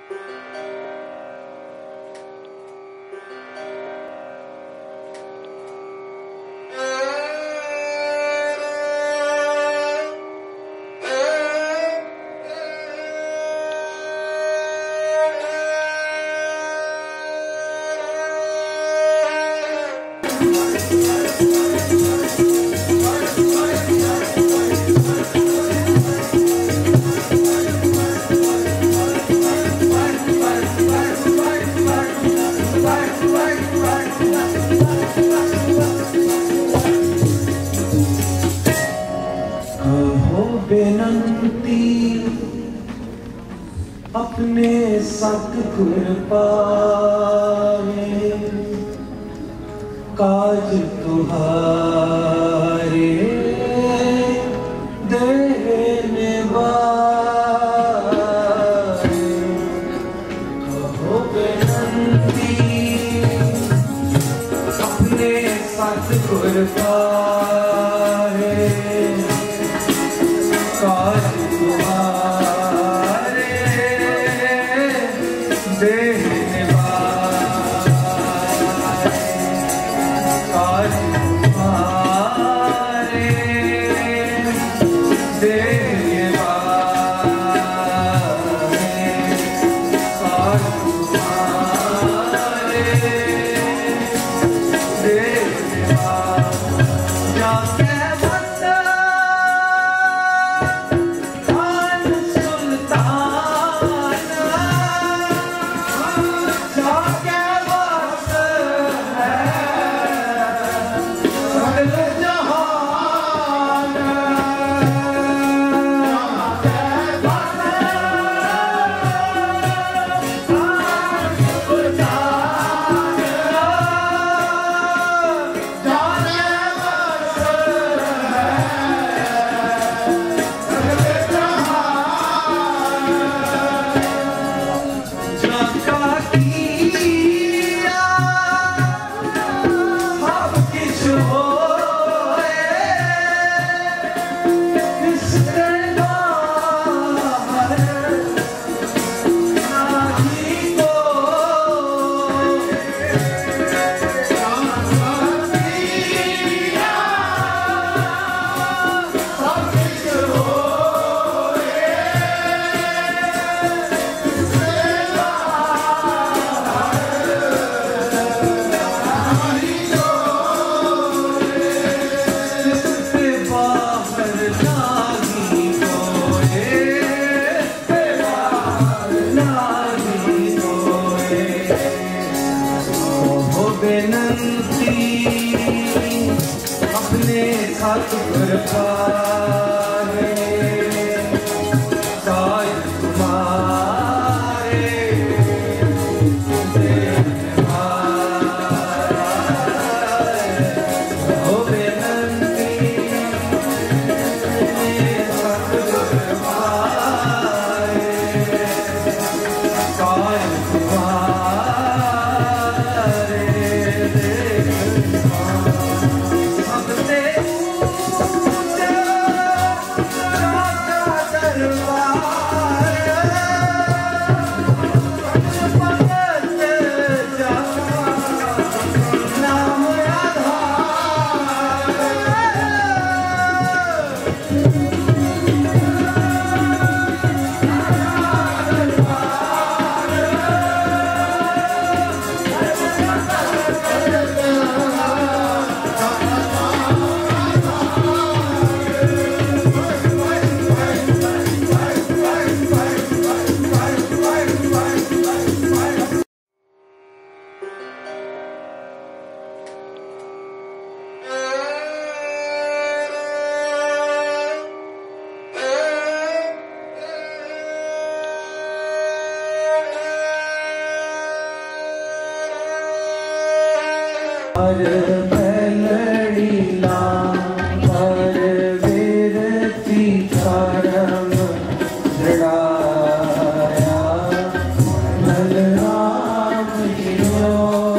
अपने सतगुर पावे काज तुम्हारे देने वाले कहो बेनंती अपने सतगुर पावे काज अपने सतगुर पावे काज तुम्हारे देने वाले हो बेनंती अपने सतगुर पावे काज तुम्हारे हर मेलड़ी ला हर वीरती करम जड़ाया बलराम जियो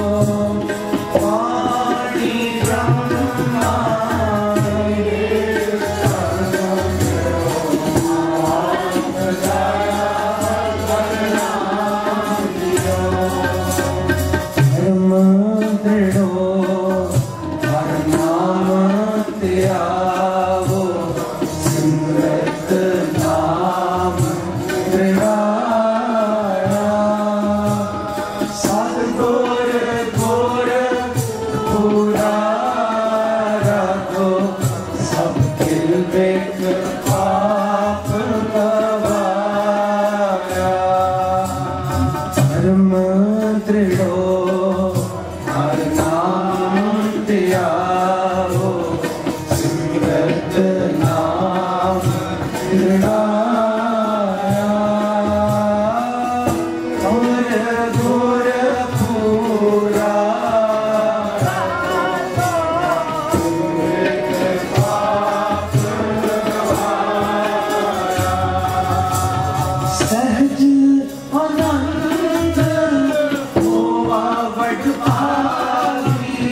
पानी ब्रह्मा दृढ़ाया सतगुर गुर पूरा रखो सब किल बिक पाप गवाया धर्म दृढ़ो हर नाम त्यागो सिमरत नाम दृढ़ाया और गुर पूरा सहज आनंद होवा वड भागी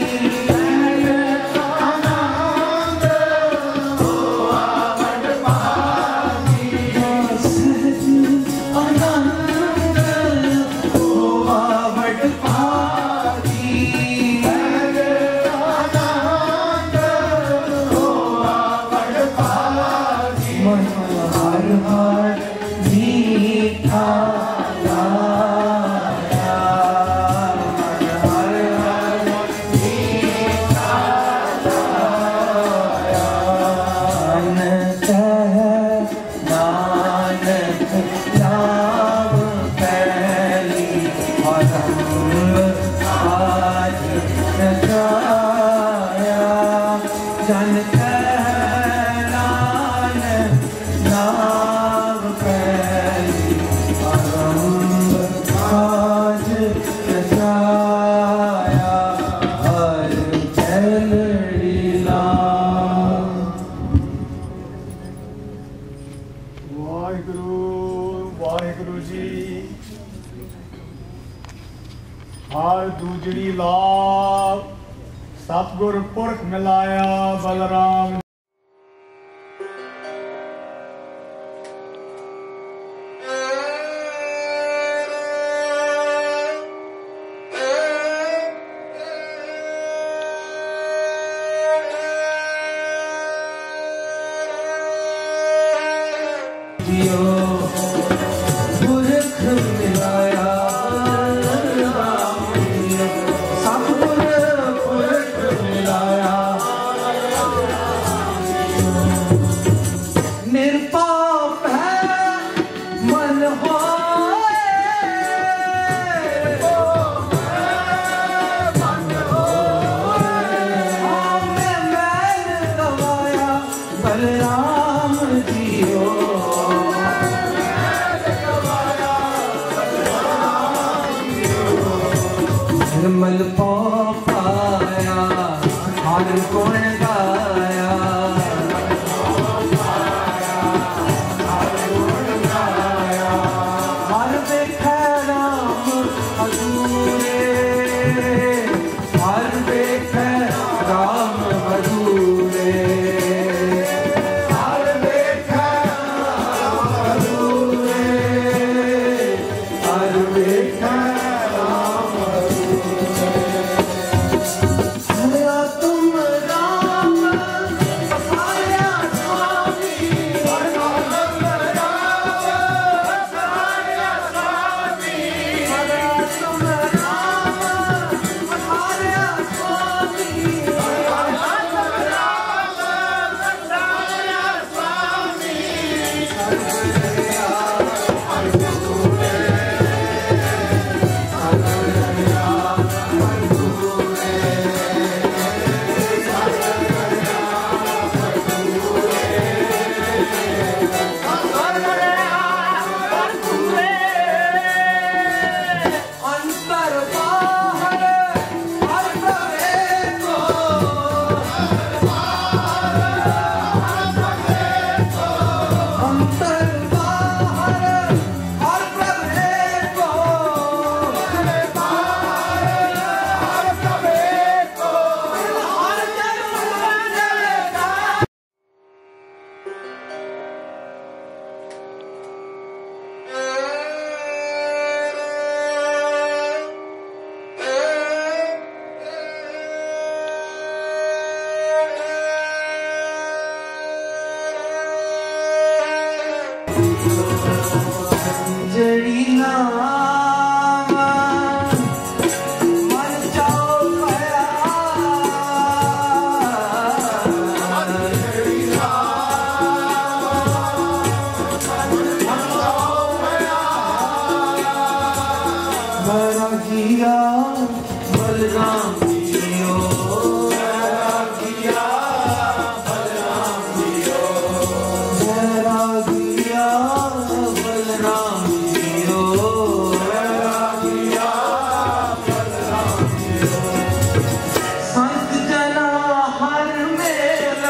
आनंद होवा वड भागी सहज आनंद होवा वड भागी आनंद होवा वड भागी मन हर हर मीठा लाया मन हर हर मीठा लाया अनंत नानक लाभ कैली आरंभ आज न जाया जन नानक लाभ कैली आरंभ आज न जाया हर कैलड़ी लाभ वाहिगुरु जी हर दूजड़ी लाभ सतगुर पुरख मिलाया बलराम जियो पुरख मिलाया सतगुर पुरख मिलाया निरपाप है मन होए मैं मैल गवाया बलराम जियो निर्मल पाया हर गुण गाया हर देखे राम अधूरे हर देखे राम अधूरे हर देखे राम अधूरे हर देखे राम हरा तुम राम बलराम जियो बैरागिया बलराम जियो बैरागिया बलराम जियो बैरागिया बलराम जियो संत जना हर मेला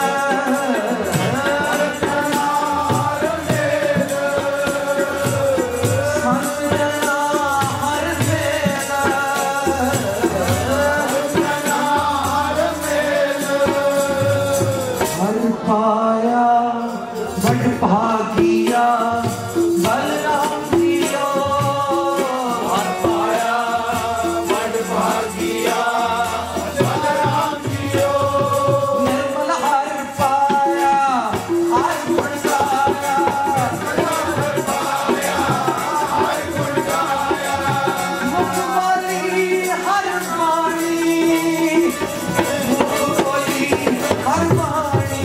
पाया बड़ भागिया बलराम जियो हर पाया बड़ भागिया बलराम जियो निर्मल हर पाया हर गुण गाया हर पाया हर गुण गाया मुख बोली हर वाणी मुख बोली हर वाणी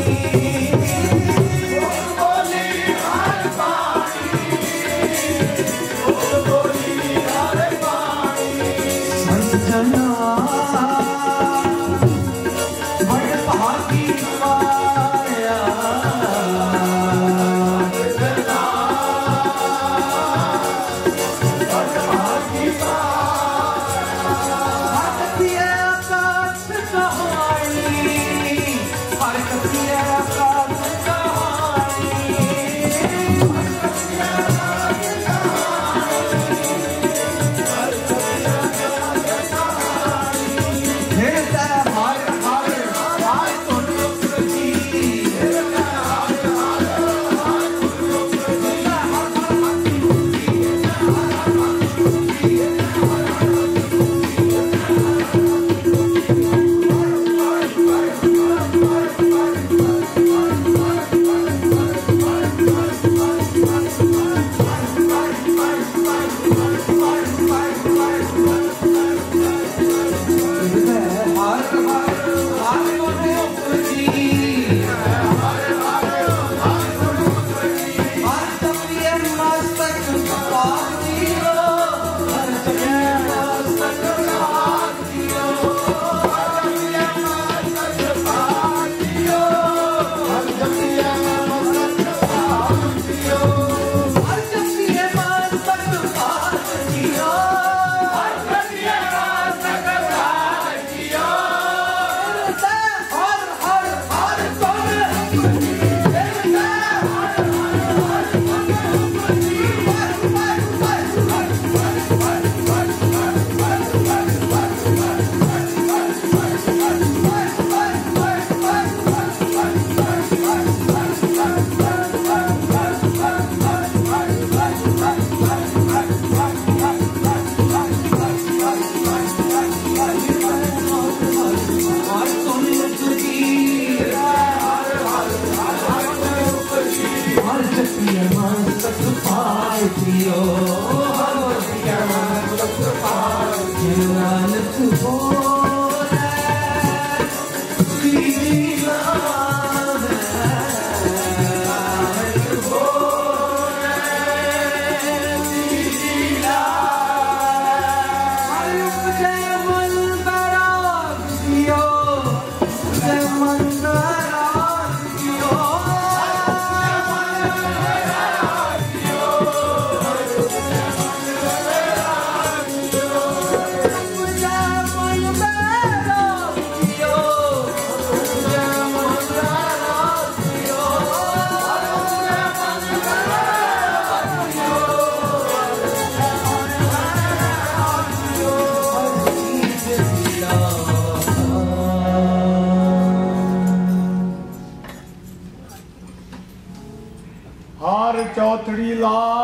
चौथड़ी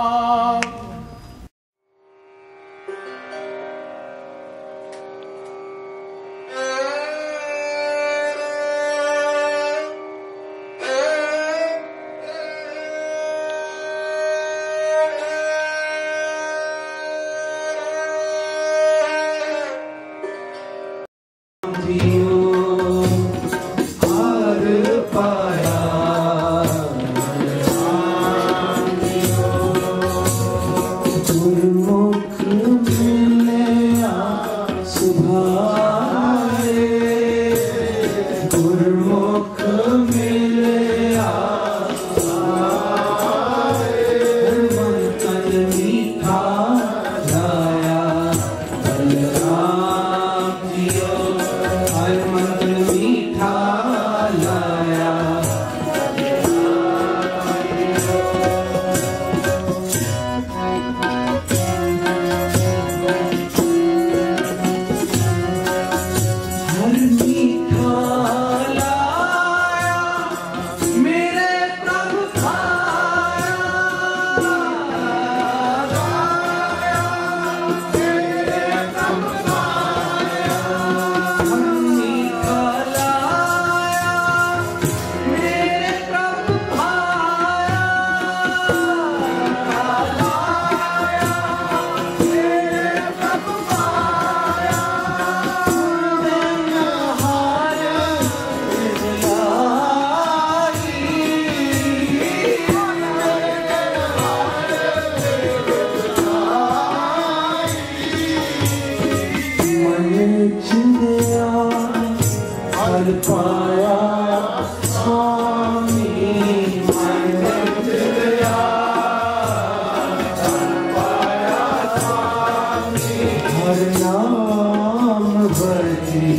लाल गुरुमुख मिले सुभा मीठा लाया बलराम जियो हर मंत्र मीठा लाया हर मीठा लाया मेरे प्रभु खाया मेरे प्रभु खाया हर मीठा लाया मेरे प्रभु खाया मेरे प्रभु खाया हर पाया स्वामी मन चिंतया हर पाया स्वामी हर नाम भजी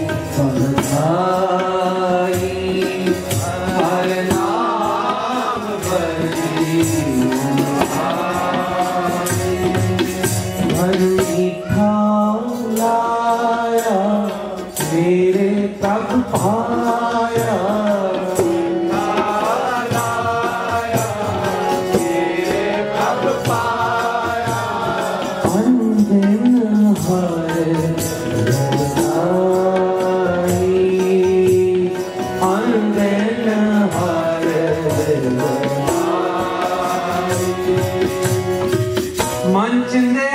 पधाई हर नाम भजी हर मीठा लाया मेरे तब पाया लाया मेरे तब पाया अंदिन हर बधाई अंदिन हर बधाई मन चिंदे